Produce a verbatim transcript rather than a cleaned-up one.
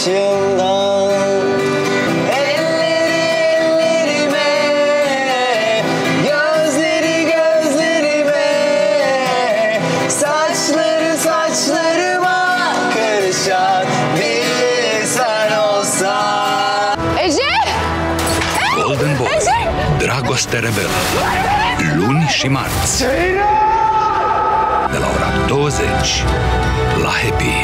yıldan. Elleri ellerime, gözleri gözlerime, saçları saçlarıma karışan bir sen olsan. Ece! Golden Boy, Dragoste Rebelă, luni și marți, de la ora douăzeci la Happy.